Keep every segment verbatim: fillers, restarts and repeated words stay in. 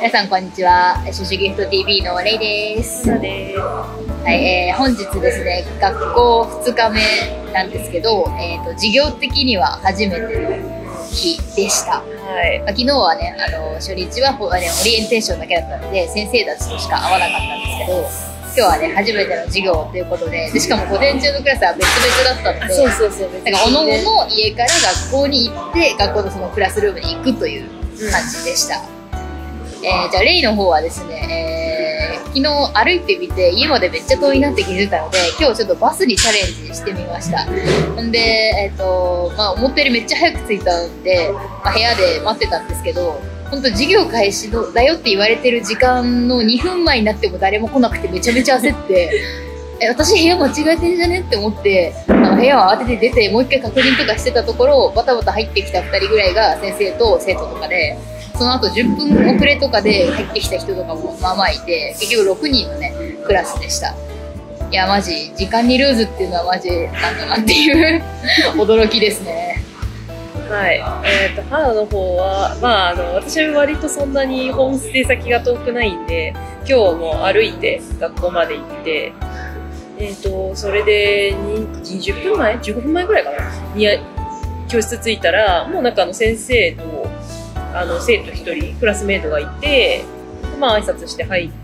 皆さんこんにちは。シュシュギフト ティーブイ のレイです。 そうです。 はい、えー、本日ですね、学校ふつかめなんですけど、えーと、授業的には初めての日でした。 はい。 まあ、昨日はね、あの初日はオリエンテーションだけだったので、先生たちとしか会わなかったんですけど、今日はね、初めての授業ということで、でしかも午前中のクラスは別々だったので、 そうそうそう、 なんかおのおの家から学校に行って、学校のそのクラスルームに行くという感じでした。うん、えー、じゃあレイの方はですね、えー、昨日歩いてみて家までめっちゃ遠いなって気づいたので、今日ちょっとバスにチャレンジしてみました。んで、えっとまあ、思ったよりめっちゃ早く着いたんで、まあ、部屋で待ってたんですけど、本当授業開始のだよって言われてる時間のにふんまえになっても誰も来なくてめちゃめちゃ焦ってえ私部屋間違えてんじゃねって思って、あの部屋を慌てて出てもう一回確認とかしてたところ、バタバタ入ってきたふたりぐらいが先生と生徒とかで、その後じゅっぷん遅れとかで入ってきた人とかもまあまあいて、結局ろくにんのねクラスでした。いやマジ時間にルーズっていうのはマジなんだなっていう驚きですね。 はい、えーと、母の方は、まあ、あの私は割とそんなにホームステイ先が遠くないんで、今日も歩いて学校まで行って、えーと、それでにじゅっぷんまえじゅうごふんまえぐらいかなに教室着いたら、もうなんかあの先生とあの生徒ひとりクラスメートがいて、まあ挨拶して入って、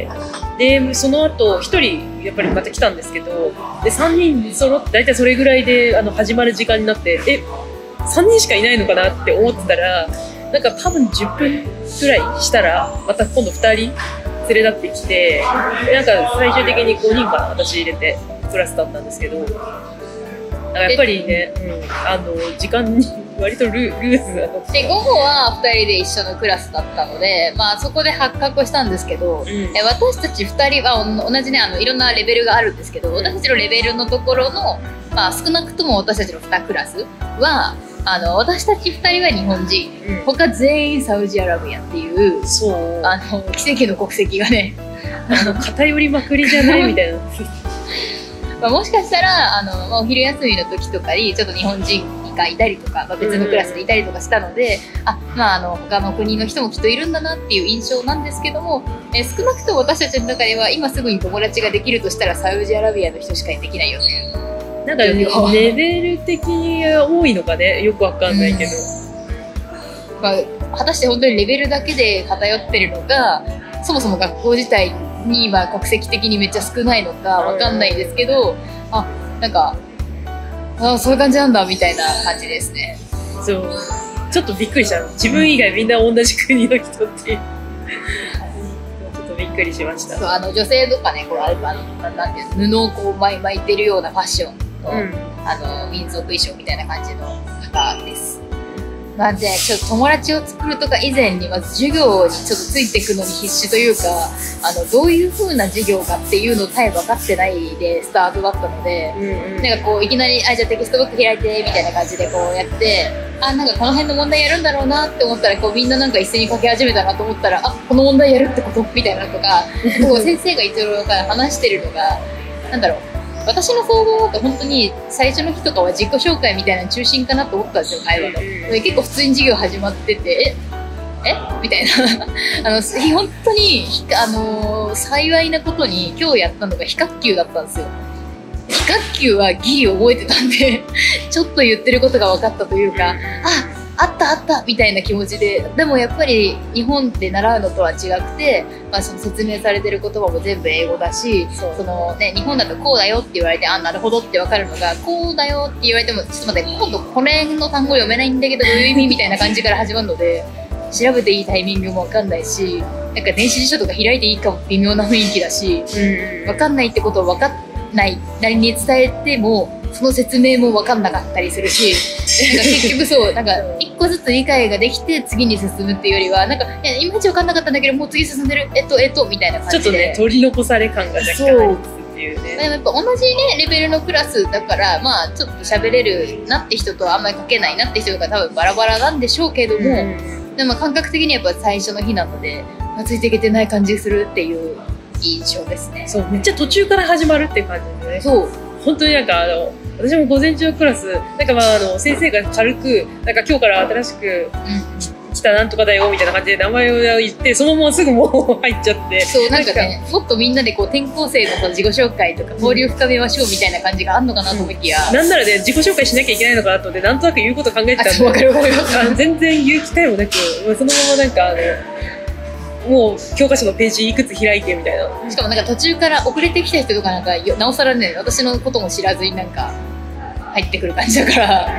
でその後ひとりやっぱりまた来たんですけど、でさんにん揃って大体それぐらいであの始まる時間になって、えさんにんしかいないのかなって思ってたら、なんか多分じゅっぷんくらいしたらまた今度ふたり連れ立ってきて、なんか最終的にごにんかな私入れてクラスだったんですけど、やっぱりね、うん、あの時間に割とルルーズなので、午後はふたりで一緒のクラスだったので、まあ、そこで発覚したんですけど、うん、え私たちふたりは同じね、あのいろんなレベルがあるんですけど、私たちのレベルのところの、まあ、少なくとも私たちのにクラスはあの私たちふたりは日本人、うん、他全員サウジアラビアっていう、そうあの奇跡の国籍がねあの偏りまくりじゃないみたいなまあもしかしたらあの、まあ、お昼休みの時とかにちょっと日本人がいたりとか、まあ、別のクラスでいたりとかしたので、うん、あまああの他の国の人もきっといるんだなっていう印象なんですけども、えー、少なくとも私たちの中では今すぐに友達ができるとしたらサウジアラビアの人しかできないよね。 なんかレベル的に多いのかね、よくわかんないけど、 うん、まあ、果たして本当にレベルだけで偏ってるのか、そもそも学校自体に今国籍的にめっちゃ少ないのかわかんないですけど、あなんかあそういう感じなんだみたいな感じですね。 そうちょっとびっくりした。自分以外みんな同じ国の人っていうちょっとびっくりしました。 そうあの女性とかね、こうあのなんていうの、布をこう巻い巻いてるようなファッションの、うん、あの民族衣装みたいな感じの方です。まあ、でちょっと友達を作るとか以前にまず授業にちょっとついていくのに必死というか、あのどういう風な授業かっていうのさえ分かってないでスタートだったので、うんうん、なんかこういきなりあじゃあテキストブック開いてみたいな感じでこうやって、あなんかこの辺の問題やるんだろうなって思ったら、こうみんななんか一斉に書き始めたなと思ったら、あこの問題やるってことみたいなとかこう先生が一応話してるのがなんだろう、私の想像だと本当に最初の日とかは自己紹介みたいな中心かなと思ったんですよ、会話の。で結構普通に授業始まってて、ええみたいなあの本当に、あのー、幸いなことに今日やったのが非学級だったんですよ。非学級はギリ覚えてたんでちょっと言ってることが分かったというか、ああったあったみたいな気持ちで、でもやっぱり日本で習うのとは違くて、まあ、その説明されてる言葉も全部英語だし、その、ね、日本だとこうだよって言われて、あなるほどって分かるのが、こうだよって言われてもちょっと待って今度これの単語読めないんだけどどういう意味みたいな感じから始まるので、調べていいタイミングも分かんないし、なんか電子辞書とか開いていいかも微妙な雰囲気だし、うん、分かんないってことを分かんないなりに伝えてもその説明も分かんなかったりするし、なんか結局そうなんか一個ずつ理解ができて次に進むっていうよりは、なんかいやいまいち分かんなかったんだけどもう次進んでる、えっとえっとみたいな感じでちょっとね取り残され感が若干ありつつっていうね。 でもやっぱ同じねレベルのクラスだから、まあちょっと喋れるなって人とあんまり書けないなって人が多分バラバラなんでしょうけども、うん、でも感覚的にやっぱ最初の日なので、まあ、ついていけてない感じするっていう印象ですね。 そうめっちゃ途中から始まるっていう感じでね。そう本当になんかあの私も午前中のクラスなんかまああの先生が軽くなんか今日から新しく来田なんとかだよみたいな感じで名前を言って、そのまますぐもう入っちゃって、 そうなんかね、もっとみんなでこう転校生のその自己紹介とか交流深めましょうみたいな感じがあんのかなと思いきや、 うん、なんならね自己紹介しなきゃいけないのかなと思ってなんとなく言うこと考えてたんで、 わかるわかるあの全然言う機会もなく、そのままなんかあのもう教科書のページいくつ開いてみたいな。 しかもなんか途中から遅れてきた人とかなんかなおさらね、私のことも知らずになんか入ってくる感じだから、はい、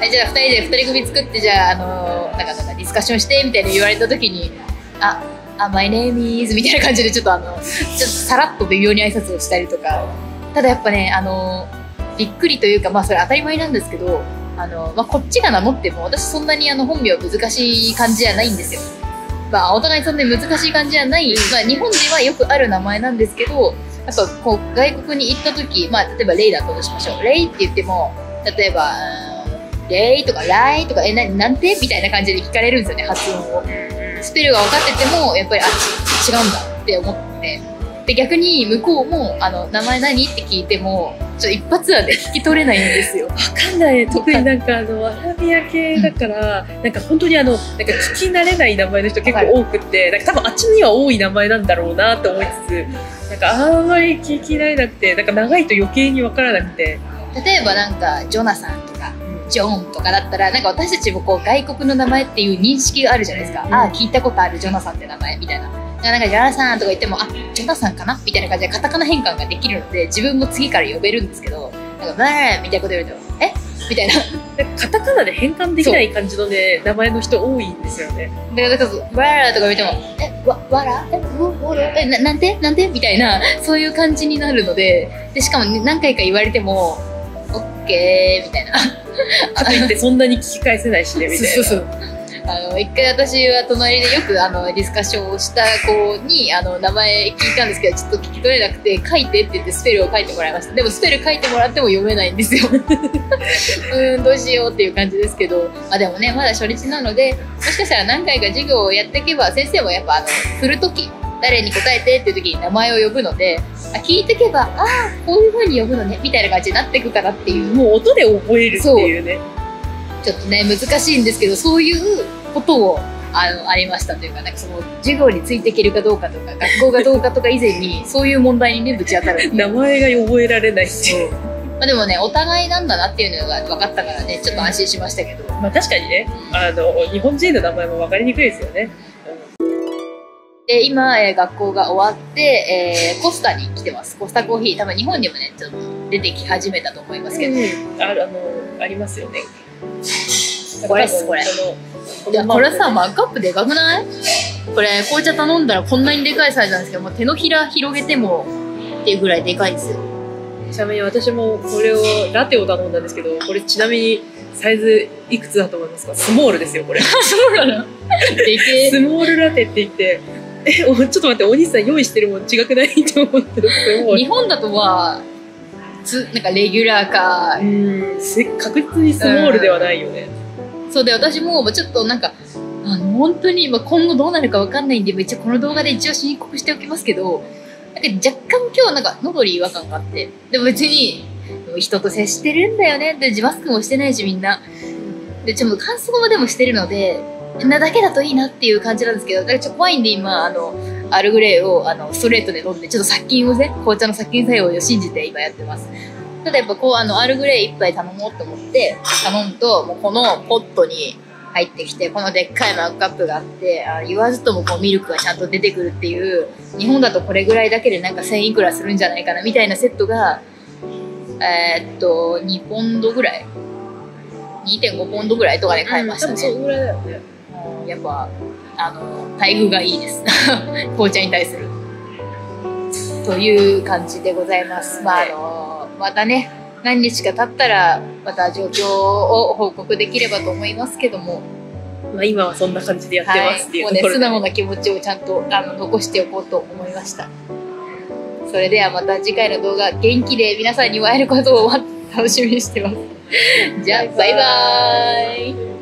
じゃあふたりでふたり組作ってじゃあ、あのー、なんかなんかディスカッションしてみたいな言われた時にああ My name is みたいな感じでちょっとあのちょっとさらっと微妙に挨拶をしたりとか。ただやっぱね、あのー、びっくりというかまあそれ当たり前なんですけど、あのーまあ、こっちが名乗っても私そんなにあの本名難しい感じじゃないんですよ。まあ、お互いそんなに難しい感じじゃない、まあ、日本ではよくある名前なんですけど、やっぱこう外国に行った時、まあ、例えばレイだったとしましょう。レイって言っても例えばレイとかライとかえななんてみたいな感じで聞かれるんですよね、発音を。スペルが分かっててもやっぱりあ違うんだって思って、で逆に向こうもあの名前何って聞いてもちょっと一発はで聞き取れないんですよ。 分かんない。特になんかあのアラビア系だから、うん、なんか本当にあのなんか聞き慣れない名前の人結構多くて、なんか多分あっちには多い名前なんだろうなと思いつつ、なんかあんまり聞き慣れなくて、なんか長いと余計に分からなくて。 例えばなんかジョナサンとかジョンとかだったらなんか私たちもこう外国の名前っていう認識があるじゃないですか、うん、ああ聞いたことあるジョナサンって名前みたいな。なんかジョナサンとか言ってもあジョナサンかなみたいな感じでカタカナ変換ができるので自分も次から呼べるんですけど、なんかバーンみたいなこと言われるとえみたいなカタカナで変換できない感じのね名前の人多いんですよね。 だからバラとか言ってもえわわらえうわらえななんてなんてみたいなそういう感じになるので、でしかも、ね、何回か言われてもオッケーみたいなかといってそんなに聞き返せないしねみたいな。そうそうそう。 あの一回私は隣でよくあのディスカッションをした子にあの名前聞いたんですけどちょっと聞き取れなくて書いてって言ってスペルを書いてもらいました。でもスペル書いてもらっても読めないんですようんどうしようっていう感じですけど、まあ、でもねまだ初日なのでもしかしたら何回か授業をやっていけば先生もやっぱあの振る時誰に答えてっていう時に名前を呼ぶので、あ聞いていけばああこういう風に呼ぶのねみたいな感じになっていくかなっていう、 もう音で覚えるっていうね。 ちょっとね難しいんですけどそういうことをあのありましたというか、なんかその授業についていけるかどうかとか学校がどうかとか以前にそういう問題にねぶち当たる名前が覚えられないっていうまあでもねお互いなんだなっていうのが分かったからねちょっと安心しましたけど、 まあ確かにねあの日本人の名前も分かりにくいですよね。 で今、えー、学校が終わって、えー、コスタに来てます。コスタコーヒー多分日本にもねちょっと出てき始めたと思いますけど、 うん、あ, あのありますよね。 これっすこれ。いやこれさマグカップでかくない？これ紅茶頼んだらこんなにでかいサイズなんですけども手のひら広げてもっていうぐらいでかいですよ。 ちなみに私もこれをラテを頼んだんですけど、これちなみにサイズいくつだと思いますか？スモールですよこれ。 そうなの？でけスモールラテって言ってえちょっと待ってお兄さん用意してるもん違くないって思ってる。 日本だとはつなんかレギュラーかうん確実にスモールではないよね。 そうで私もちょっとなんかあの本当に今後どうなるかわかんないんで一応この動画で一応申告しておきますけど、なんか若干今日なんか喉に違和感があって、でも別に人と接してるんだよねでマスクもしてないしみんなでちょっと乾燥もでもしてるのでなだけだといいなっていう感じなんですけど、だからちょっと怖いんで今あのアールグレイをあのストレートで飲んでちょっと殺菌をね紅茶の殺菌作用を信じて今やってます。ただやっぱこうあのアールグレイいっぱい頼もうと思って頼むともうこのポットに入ってきてこのでっかいマグカップがあってあ言わずともこうミルクがちゃんと出てくるっていう、日本だとこれぐらいだけでなんかせんいくらするんじゃないかなみたいなセットがえー、っとにポンドぐらい にてんご ポンドぐらいとかで買いましたね。 うん、多分そのぐらいだよね。 やっぱあの待遇がいいです紅茶に対するという感じでございます。まああのまたね何日か経ったらまた状況を報告できればと思いますけども、 まあ今はそんな感じでやってますっていうところで、はい、もうね素直な気持ちをちゃんとあの残しておこうと思いました。それではまた次回の動画元気で皆さんに会えることを楽しみにしてます。じゃあバイバーイ。